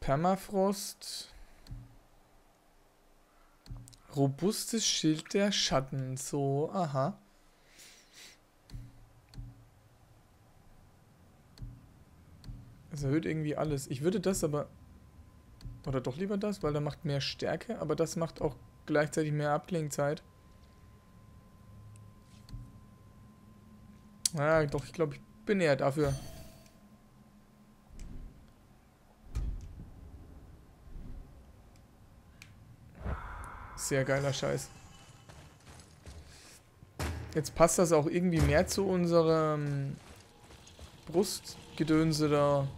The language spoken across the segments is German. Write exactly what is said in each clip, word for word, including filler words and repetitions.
Permafrost. Robustes Schild der Schatten. So, aha. Es erhöht irgendwie alles. Ich würde das aber... Oder doch lieber das, weil der macht mehr Stärke, aber das macht auch gleichzeitig mehr Abklingzeit. Ja, doch, ich glaube, ich bin eher dafür. Sehr geiler Scheiß. Jetzt passt das auch irgendwie mehr zu unserem Brustgedönse da.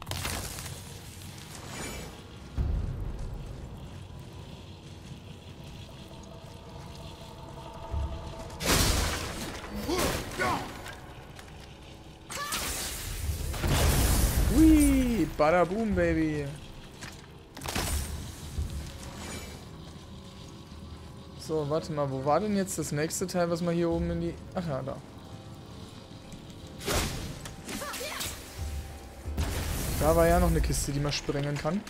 Hui, bada boom, baby. So, warte mal, wo war denn jetzt das nächste Teil, was man hier oben in die... Ach ja, da. Da war ja noch eine Kiste, die man sprengen kann.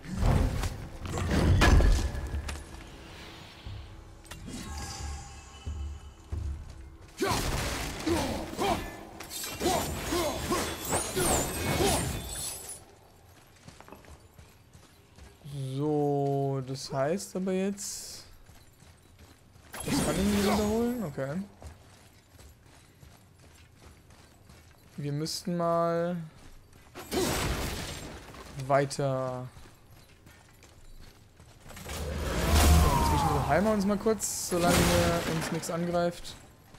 So, das heißt aber jetzt... Das kann ich nicht wiederholen? Okay. Wir müssten mal weiter. So, zwischendrin heilen wir uns mal kurz, solange uns nichts angreift.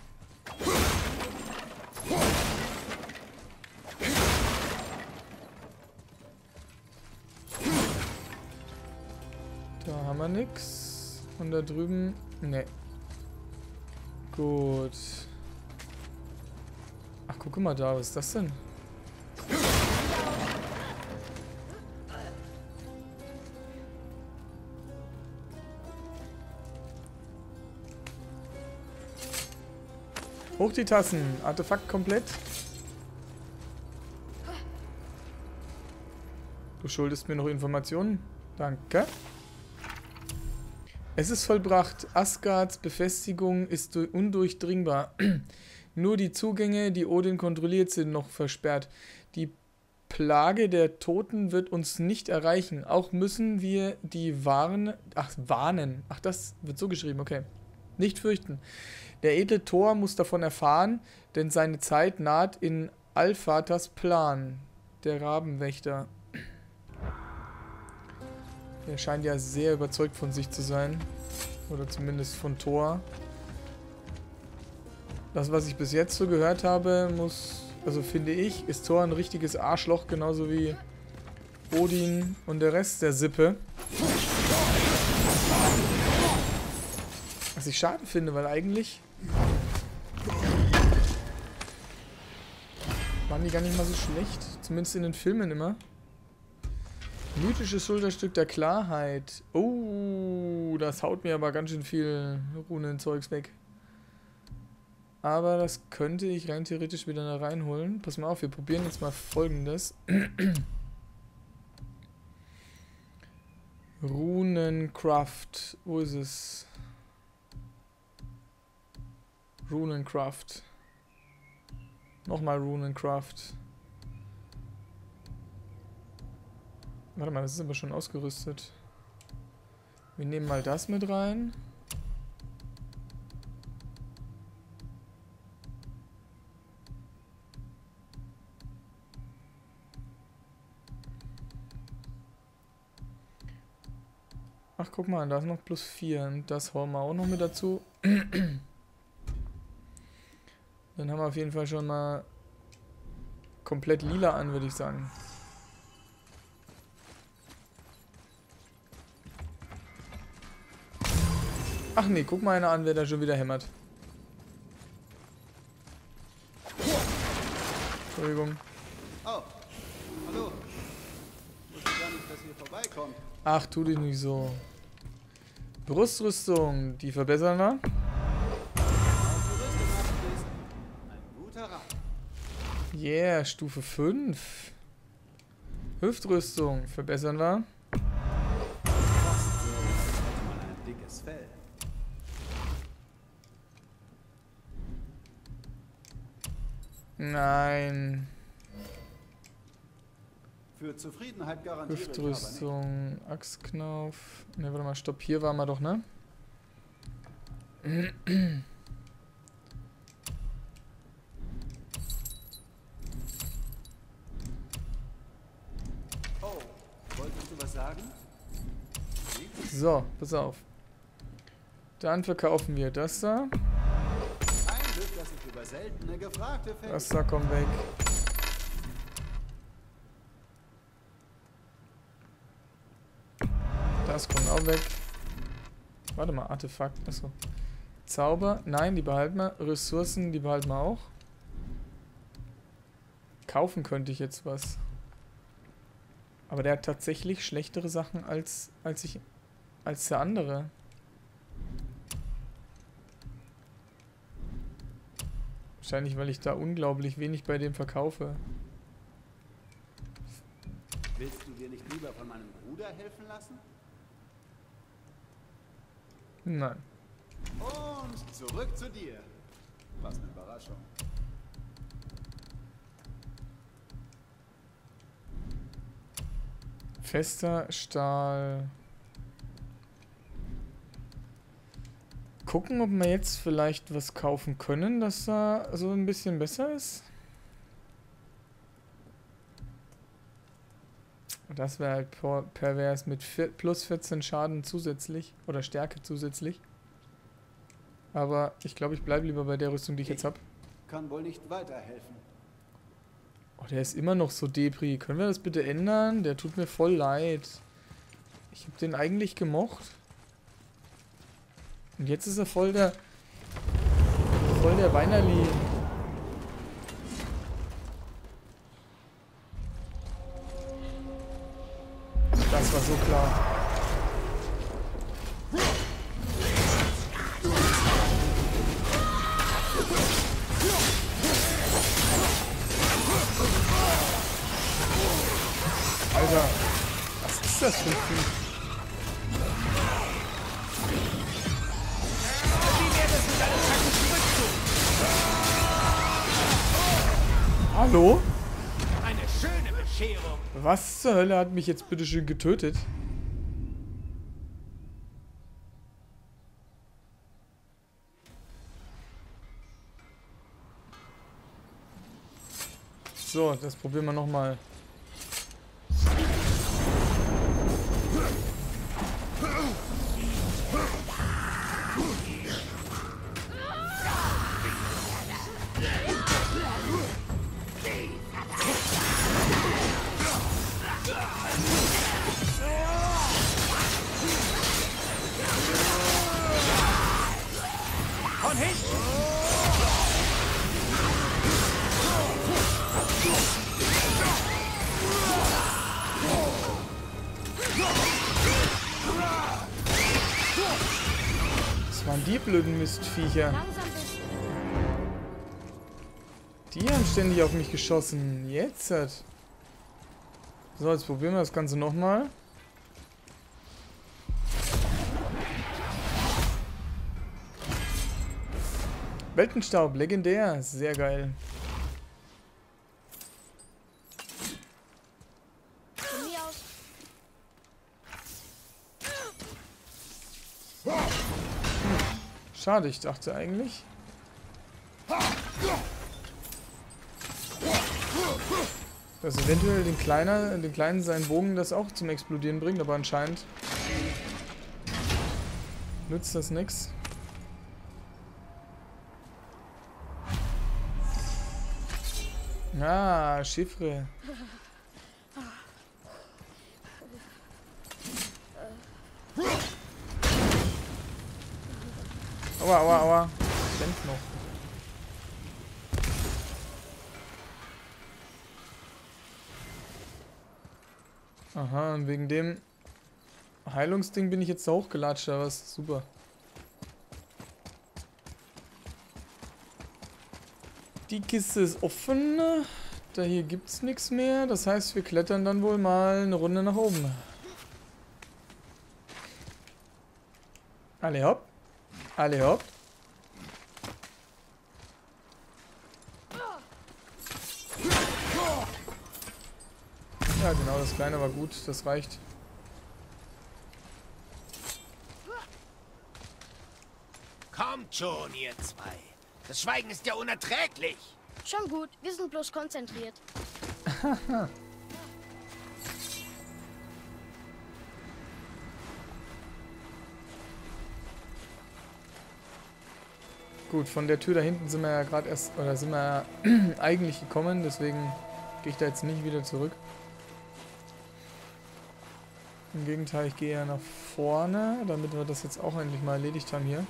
Da haben wir nichts. Und da drüben... Ne. Gut. Ach, guck mal da, was ist das denn? Hoch die Tassen. Artefakt komplett. Du schuldest mir noch Informationen. Danke. Es ist vollbracht. Asgards Befestigung ist undurchdringbar. Nur die Zugänge, die Odin kontrolliert, sind noch versperrt. Die Plage der Toten wird uns nicht erreichen. Auch müssen wir die warnen... Ach, warnen. Ach, das wird so geschrieben, okay. Nicht fürchten. Der edle Thor muss davon erfahren, denn seine Zeit naht in Allvaters Plan. Der Rabenwächter. Der scheint ja sehr überzeugt von sich zu sein. Oder zumindest von Thor. Das, was ich bis jetzt so gehört habe, muss... Also finde ich, ist Thor ein richtiges Arschloch, genauso wie Odin und der Rest der Sippe. Was ich schade finde, weil eigentlich... waren die gar nicht mal so schlecht. Zumindest in den Filmen immer. Mythisches Schulterstück der Klarheit. Oh, das haut mir aber ganz schön viel Runenzeugs weg. Aber das könnte ich rein theoretisch wieder da reinholen. Pass mal auf, wir probieren jetzt mal Folgendes. Runencraft. Wo ist es? Runencraft. Nochmal Runencraft. Warte mal, das ist aber schon ausgerüstet. Wir nehmen mal das mit rein. Ach, guck mal, da ist noch plus vier. Und das hauen wir auch noch mit dazu. Dann haben wir auf jeden Fall schon mal komplett lila an, würde ich sagen. Ach nee, guck mal einer an, wer da schon wieder hämmert. Entschuldigung. Oh, hallo. Ich wusste gar nicht, dass ihr vorbeikommt. Ach, tu dich nicht so. Brustrüstung, die verbessern wir. Ein guter Rat. Yeah, Stufe fünf. Hüftrüstung, verbessern wir. Nein. Für Zufriedenheit garantiere ich aber nicht. Hüftrüstung, Axtknauf. Ne, warte mal, stopp, hier waren wir doch, ne? Oh, wolltest du was sagen? So, pass auf. Dann verkaufen wir das da. Ein Glück, dass ich über seltene gefragte Fälle. Das da kommt weg. Das kommt auch weg. Warte mal, Artefakt. Achso. Zauber. Nein, die behalten wir. Ressourcen, die behalten wir auch. Kaufen könnte ich jetzt was. Aber der hat tatsächlich schlechtere Sachen als, als ich. als der andere. Wahrscheinlich, weil ich da unglaublich wenig bei dem verkaufe. Willst du dir nicht lieber von meinem Bruder helfen lassen? Nein. Und zurück zu dir. Was eine Überraschung. Fester Stahl. Gucken, ob wir jetzt vielleicht was kaufen können, das da so ein bisschen besser ist. Das wäre halt per pervers mit vier, plus vierzehn Schaden zusätzlich. Oder Stärke zusätzlich. Aber ich glaube, ich bleibe lieber bei der Rüstung, die ich jetzt habe. Kann wohl nicht weiterhelfen. Oh, der ist immer noch so Depri. Können wir das bitte ändern? Der tut mir voll leid. Ich habe den eigentlich gemocht. Und jetzt ist er voll der... voll der Weinerli. Das war so klar. Alter, was ist das für ein Vieh? Hallo? Eine schöne Bescherung. Was zur Hölle hat mich jetzt bitte schön getötet? So, das probieren wir nochmal. Von hinten. Das waren die blöden Mistviecher. Die haben ständig auf mich geschossen. Jetzt hat. So, jetzt probieren wir das Ganze nochmal. Weltenstaub, legendär. Sehr geil. Von mir aus. Schade, ich dachte eigentlich. Dass eventuell den, Kleiner, den Kleinen seinen Bogen das auch zum Explodieren bringt, aber anscheinend nützt das nichts. Ah, Chiffre. Aua, aua, aua. Kämpft noch. Aha, und wegen dem Heilungsding bin ich jetzt da hochgelatscht, aber was super. Die Kiste ist offen. Da hier gibt's nichts mehr. Das heißt, wir klettern dann wohl mal eine Runde nach oben. Alle hopp. Alle hopp. genau, das kleine war gut, das reicht. Kommt schon, ihr zwei. Das Schweigen ist ja unerträglich. Schon gut, wir sind bloß konzentriert. Gut, von der Tür da hinten sind wir ja gerade erst, oder sind wir ja eigentlich gekommen, deswegen gehe ich da jetzt nicht wieder zurück. Im Gegenteil, ich gehe ja nach vorne, damit wir das jetzt auch endlich mal erledigt haben hier.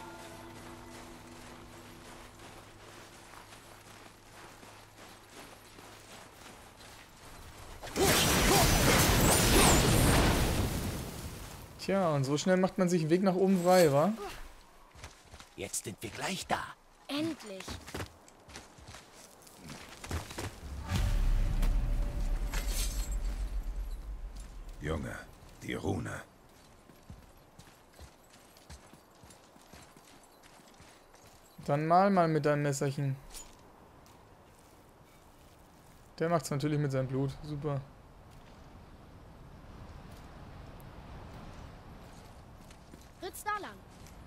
Tja, und so schnell macht man sich einen Weg nach oben frei, wa? Jetzt sind wir gleich da. Endlich. Junge, die Rune. Dann mal mal mit deinem Messerchen. Der macht's natürlich mit seinem Blut. Super. Ritz da lang.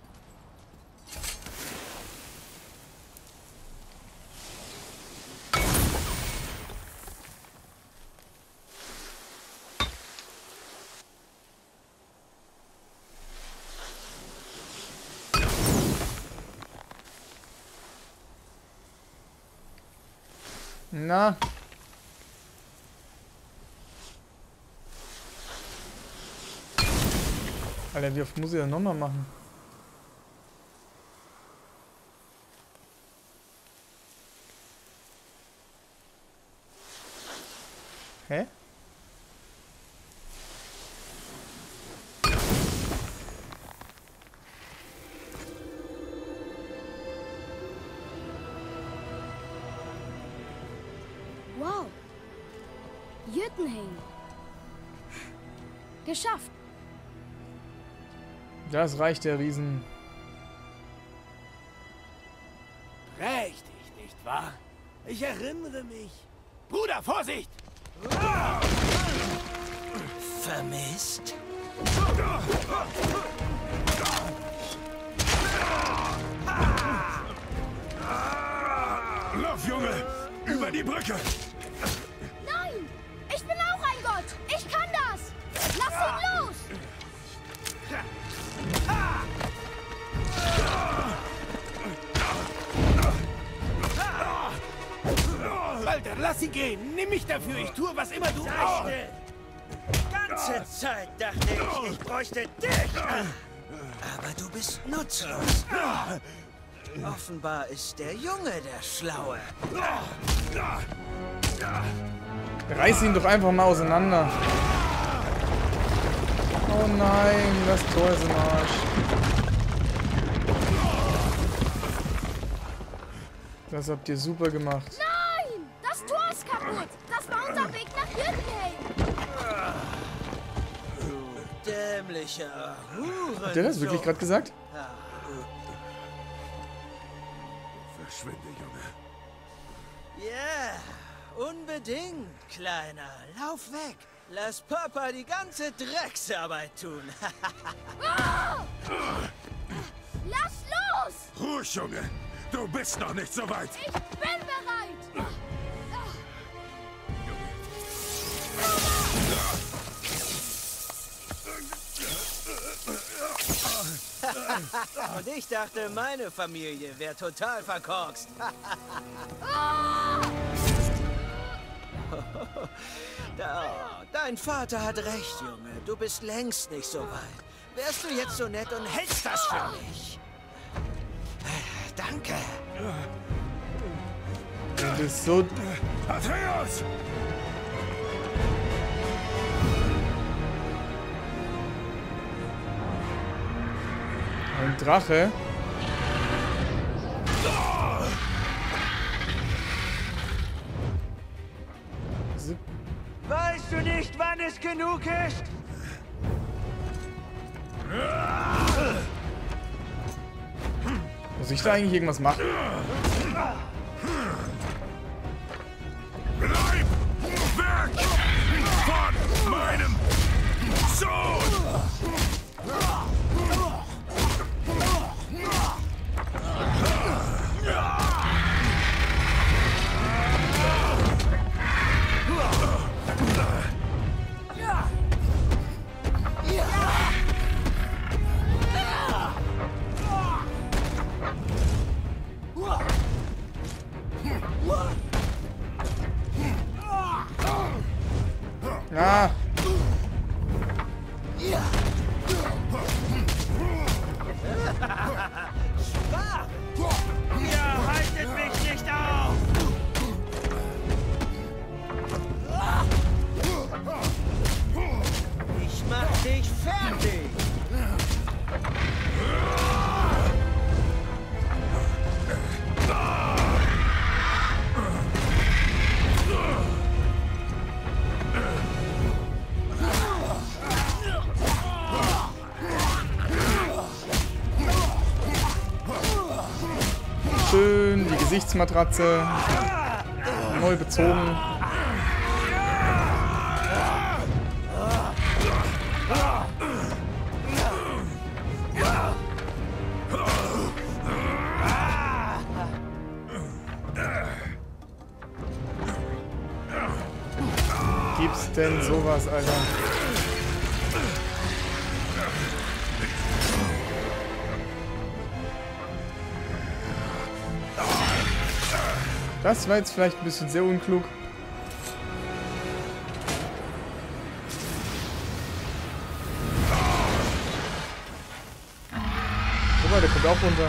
Na. Alter, wie oft muss ich das nochmal machen? Hä? Wow. Jötunheim. Geschafft. Das reicht der Riesen. Prächtig, nicht wahr? Ich erinnere mich. Bruder, Vorsicht! Vermisst? Lauf, Junge! Über die Brücke! Nein! Ich bin auch ein Gott! Ich kann das! Lass ihn los! Walter, lass ihn gehen! Nimm mich dafür! Ich tue, was immer du... Zeichne! Ganze Zeit dachte ich, ich bräuchte dich! Aber du bist nutzlos. Offenbar ist der Junge der Schlaue. Reiß ihn doch einfach mal auseinander. Oh nein, das Tor ist im Arsch. Das habt ihr super gemacht. Nein! Das Tor ist kaputt! Das war unser Weg nach Jötunheim! Du dämlicher Hurensohn. Hat der das wirklich gerade gesagt? Verschwinde, Junge. Ja, unbedingt, Kleiner. Lauf weg. Lass Papa die ganze Drecksarbeit tun. Lass los! Ruhig, Junge! Du bist noch nicht so weit! Ich bin bereit! Und ich dachte, meine Familie wäre total verkorkst. Da, dein Vater hat recht, Junge. Du bist längst nicht so weit. Wärst du jetzt so nett und hältst das für mich? Danke. Du bist so... Atreus! Ein Drache? Weißt du nicht, wann es genug ist? Muss ich da eigentlich irgendwas machen? Bleib! Weg! schon! Ah! Ihr haltet mich nicht auf! Ich mach dich fertig! Schön die Gesichtsmatratze neu bezogen. Gibt's denn sowas, Alter? Das war jetzt vielleicht ein bisschen sehr unklug. Guck mal, der kommt auch runter.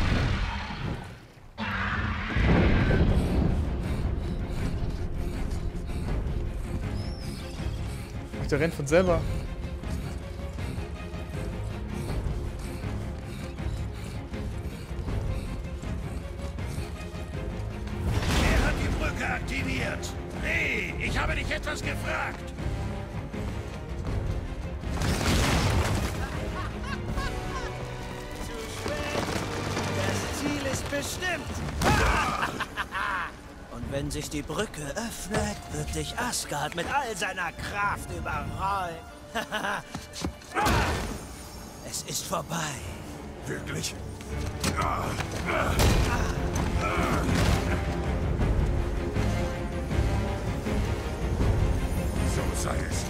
Ach, der rennt von selber. Aktiviert. Nee, ich habe dich etwas gefragt. Zu spät. Das Ziel ist bestimmt. Und wenn sich die Brücke öffnet, wird dich Asgard mit all seiner Kraft überrollen. Es ist vorbei. Wirklich? So sei es.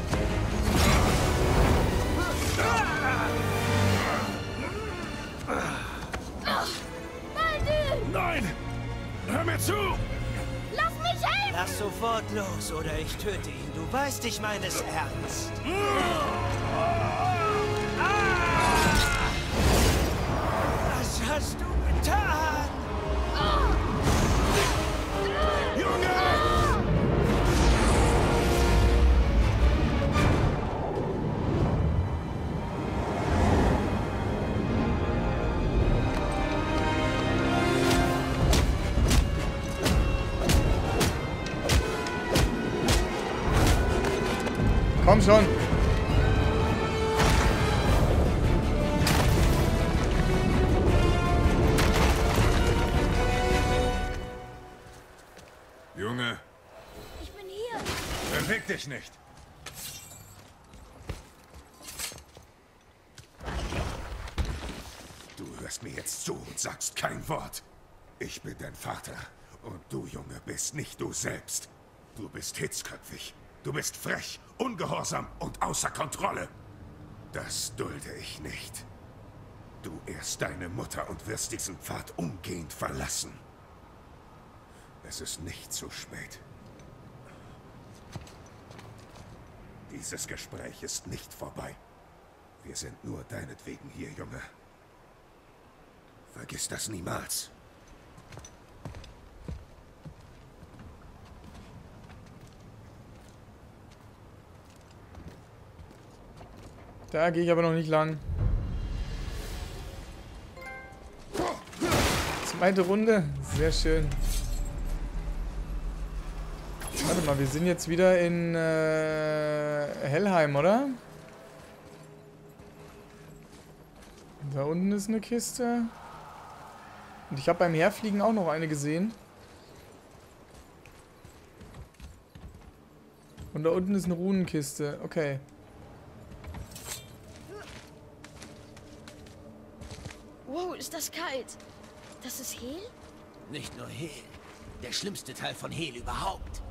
Baldur! Nein! Hör mir zu! Lass mich helfen! Lass sofort los oder ich töte ihn. Du weißt, ich meine es ernst. Was hast du getan? Junge! Komm schon. Junge, Ich bin hier. beweg dich nicht. Du hörst mir jetzt zu und sagst kein Wort. Ich bin dein Vater. Und du, Junge, bist nicht du selbst. Du bist hitzköpfig. Du bist frech, ungehorsam und außer Kontrolle. Das dulde ich nicht. Du ehrst deine Mutter und wirst diesen Pfad umgehend verlassen. Es ist nicht zu spät. Dieses Gespräch ist nicht vorbei. Wir sind nur deinetwegen hier, Junge. Vergiss das niemals. Da gehe ich aber noch nicht lang. Zweite Runde. Sehr schön. Warte mal, wir sind jetzt wieder in äh, Helheim, oder? Da unten ist eine Kiste. Und ich habe beim Herfliegen auch noch eine gesehen. Und da unten ist eine Runenkiste. Okay. ist das kalt. Das ist Hel? Nicht nur Hel. Der schlimmste Teil von Hel überhaupt.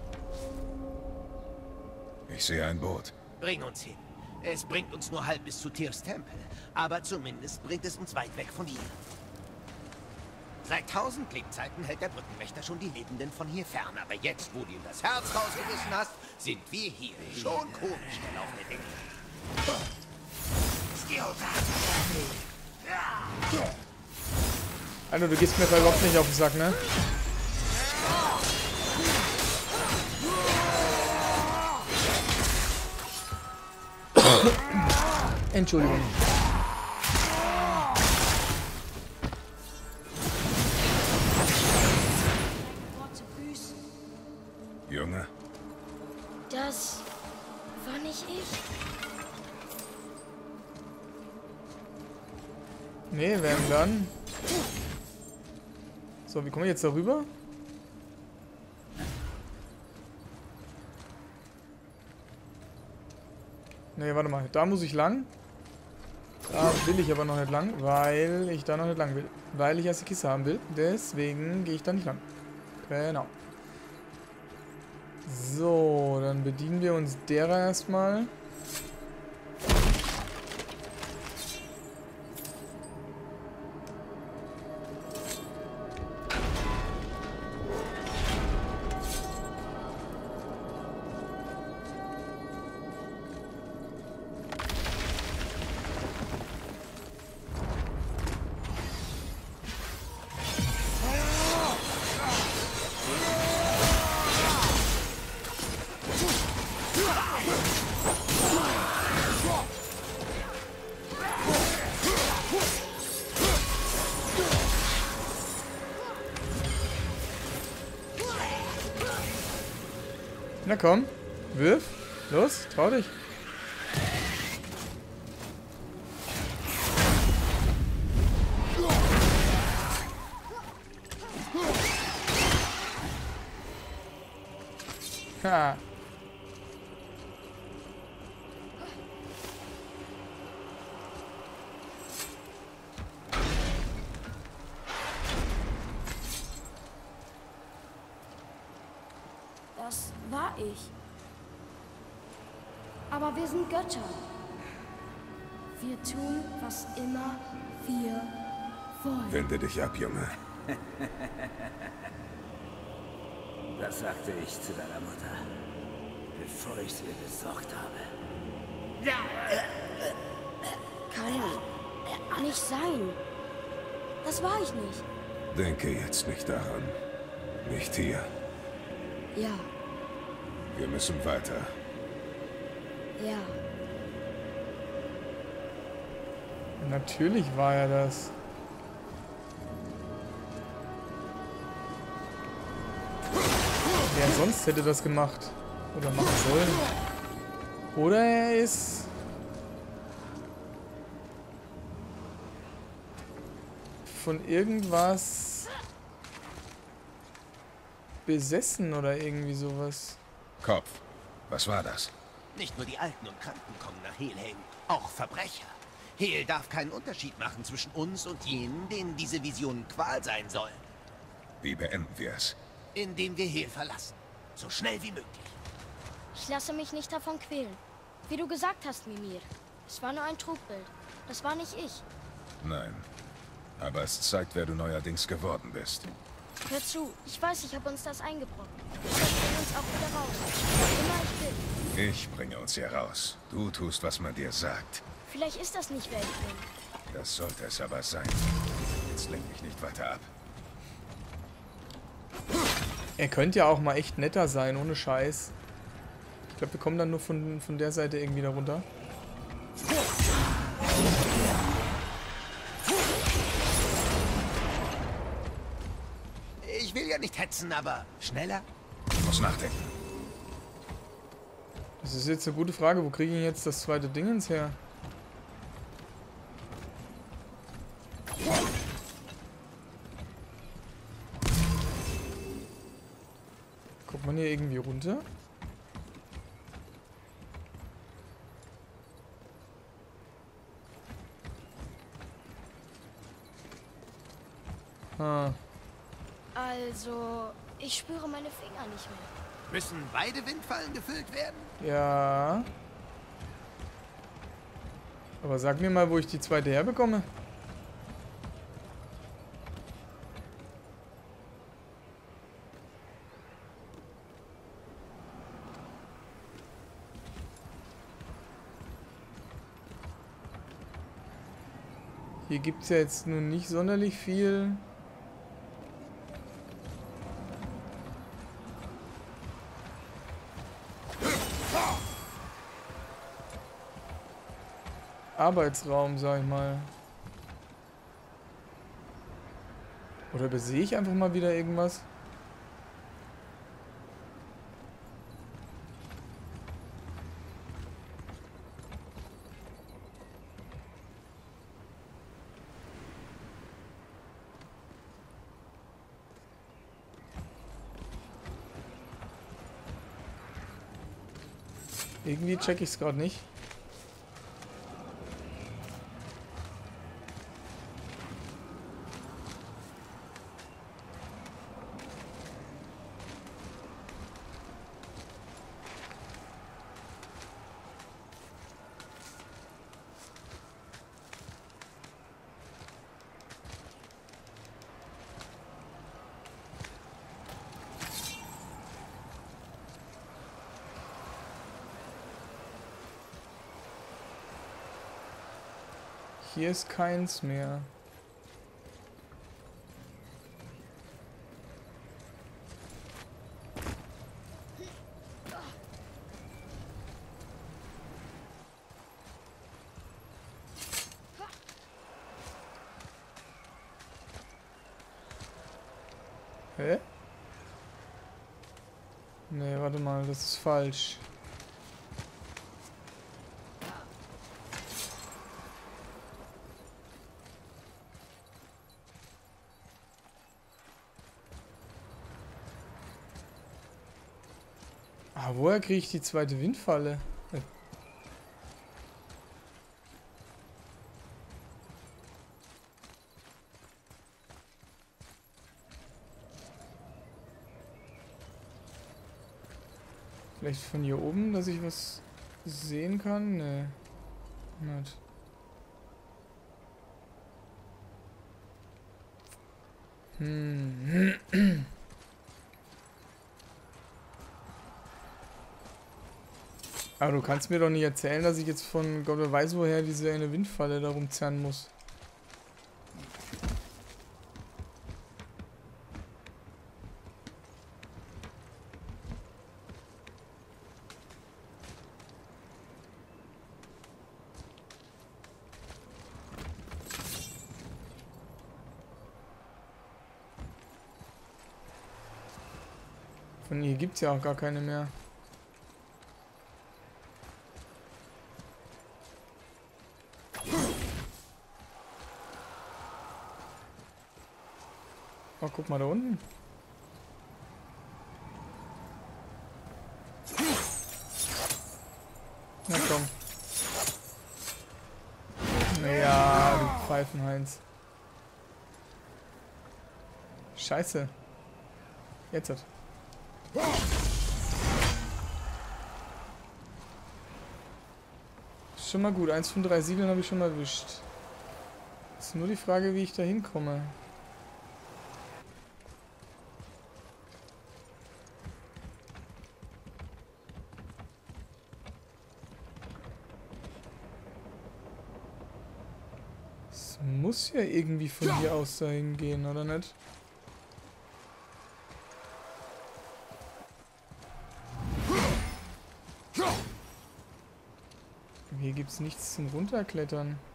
Ich sehe ein Boot. Bring uns hin. Es bringt uns nur halb bis zu Tyrs Tempel. Aber zumindest bringt es uns weit weg von hier. Seit tausend Lebzeiten hält der Brückenwächter schon die Lebenden von hier fern. Aber jetzt, wo du ihm das Herz rausgerissen hast, sind wir hier. Schon komisch gelaufene Dinge. Alter, du gehst mir überhaupt nicht auf den Sack, ne? Entschuldigung. Worte büßen. Junge, Das war nicht ich. Nee, werden dann. So, wie kommen wir jetzt darüber? Nee, warte mal. Da muss ich lang. Da will ich aber noch nicht lang, weil ich da noch nicht lang will. Weil ich erst die Kiste haben will. Deswegen gehe ich da nicht lang. Genau. So, dann bedienen wir uns derer erstmal. Na komm, wirf. Los, trau dich. Ha. Das war ich. Aber wir sind Götter. Wir tun, was immer wir wollen. wende dich ab, Junge. Das sagte ich zu deiner Mutter, bevor ich sie besorgt habe. Kann nicht sein. Das war ich nicht. Denke jetzt nicht daran. Nicht hier. Ja, Wir müssen weiter. ja. Natürlich war er das. Wer sonst hätte das gemacht? Oder machen sollen? Oder er ist... von irgendwas... besessen oder irgendwie sowas. Kopf, was war das? Nicht nur die Alten und Kranken kommen nach Helheim, auch Verbrecher. Hel darf keinen Unterschied machen zwischen uns und jenen, denen diese Visionen Qual sein sollen. Wie beenden wir es? Indem wir Hel verlassen. So schnell wie möglich. Ich lasse mich nicht davon quälen. Wie du gesagt hast, Mimir. Es war nur ein Trugbild. Das war nicht ich. Nein. Aber es zeigt, wer du neuerdings geworden bist. Hör zu, ich weiß, ich habe uns das eingebrochen. Ich bringe uns auch wieder raus. Was immer ich will. Ich bringe uns hier raus. Du tust, was man dir sagt. Vielleicht ist das nicht, wer ich bin. Das sollte es aber sein. Jetzt lenk mich nicht weiter ab. Er könnte ja auch mal echt netter sein, ohne Scheiß. Ich glaube, wir kommen dann nur von, von der Seite irgendwie da runter. Ich will ja nicht hetzen, aber schneller? Ich muss nachdenken. Das ist jetzt eine gute Frage. Wo kriege ich jetzt das zweite Dingens her? Kommt man hier irgendwie runter? Ah. Also, ich spüre meine Finger nicht mehr. Müssen beide Windfallen gefüllt werden? Ja. Aber sag mir mal, wo ich die zweite herbekomme. Hier gibt es ja jetzt nun nicht sonderlich viel. Arbeitsraum, sag ich mal. Oder übersehe ich einfach mal wieder irgendwas? Irgendwie check ich es gerade nicht. Hier ist keins mehr. Hä? Nee, warte mal, das ist falsch. Ah, woher kriege ich die zweite Windfalle? Äh. Vielleicht von hier oben, dass ich was sehen kann? Nee. Nicht. Hm. Aber du kannst mir doch nicht erzählen, dass ich jetzt von Gott wer weiß woher diese eine Windfalle da rumzerren muss. Von hier gibt es ja auch gar keine mehr. Oh, guck mal da unten. Na komm. Naja, du Pfeifenheinz. Scheiße. Jetzt hat. Schon mal gut. Eins von drei Siegeln habe ich schon mal erwischt. Ist nur die Frage, wie ich da hinkomme. Es muss ja irgendwie von hier aus dahin gehen, oder nicht? Hier gibt es nichts zum Runterklettern.